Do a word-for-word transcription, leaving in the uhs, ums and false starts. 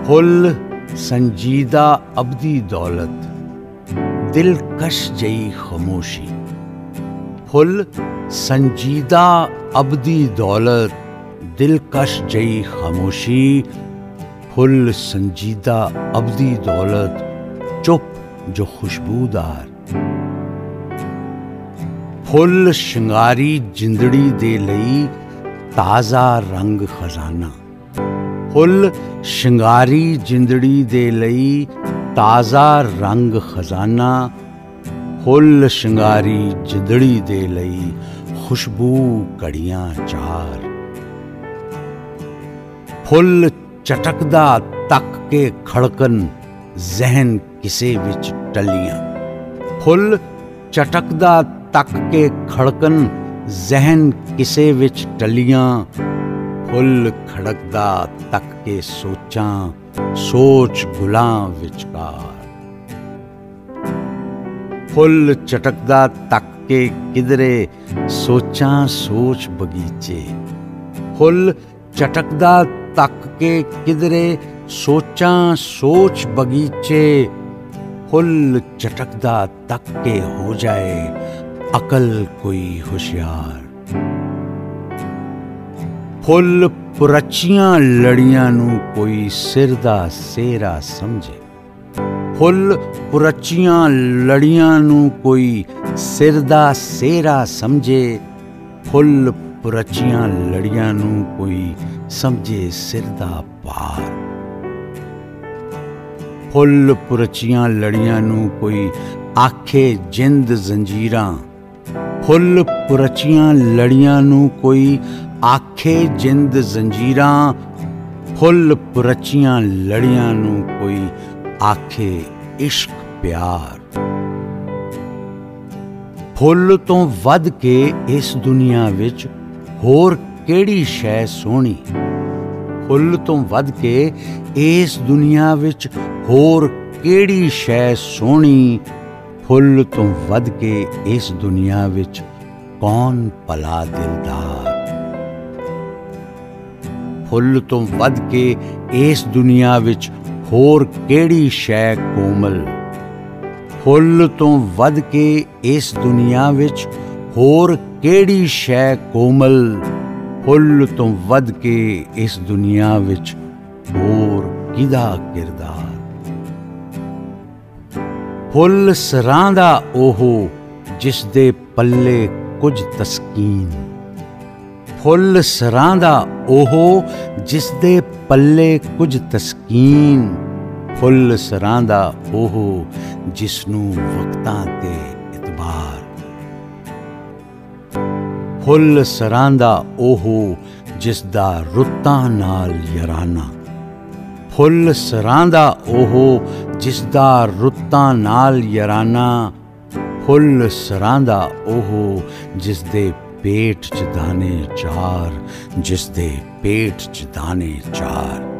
Full संजीदा अबदी दौलत दिलकश जई खामोशी। फुल संजीदा अबदी दौलत दिलकश जई खामोशी। फुल संजीदा अबदी दौलत चुप जो खुशबूदार। फुल शिंगारी जिंदड़ी दे लई ताज़ा रंग खजाना। फुल शिंगारी जिंदड़ी दे लई ताज़ा रंग खजाना। फुल शिंगारी जिंदड़ी दे लई खुशबू कड़ियां चार। फुल चटकदा तक के खड़कन जहन किसे विच टलियां। फुल चटकदा तक के खड़कन जहन किसे विच टलियां। फुल खड़कदा तक के सोचां सोच गुलां विचकार। फुल चटकदा तक के किधरे सोचां सोच बगीचे। फुल चटकदा तक के किधरे सोचां सोच बगीचे। फुल चटकदा तक के हो जाए अकल कोई होशियार। फुल पुरचियां लड़ियां नू कोई सिर दा सेरा समझे। फुल पुरचियां लड़ियां नू कोई सिर दा सेरा समझे। फुल पुरचियां लड़ियां नू कोई समझे सिर दा पार। फुल पुरचियां लड़ियां नू कोई आखे जिंद जंजीरां। फुल पुरचियां लड़ियां नू कोई आखे जिंद जंजीरां। फुल पुरचियां लड़ियां नू कोई आखे इश्क प्यार। फुल तो वध के इस दुनिया विच होर केड़ी शै सोहनी। फुल तो वध के इस दुनिया विच होर केड़ी शै सोहनी। फुल तो वध के इस दुनिया विच कौन भला दिलदार। फुल तो वध के इस दुनिया विच होर केड़ी शै कोमल। फुल तो वध के इस दुनिया विच होर केड़ी शै कोमल। फुल तो वध के इस दुनिया विच होर किदा किरदार। फुल सरां दा ओहो जिस दे पल्ले कुछ तस्कीन। फुल सरां दा ओहो जिस दे पल्ले कुछ तस्कीन। फुल सरां दा ओहो जिसनू वक्तां ते इतबार। फुल सरां दा ओहो जिस दा रुत्तां नाल याराना। फुल सरां दा ओहो जिस दा रुत्तां नाल याराना। फुल सरां दा ओहो जिस दे पेट च दाने चार। जिस दे पेट च दाने चार।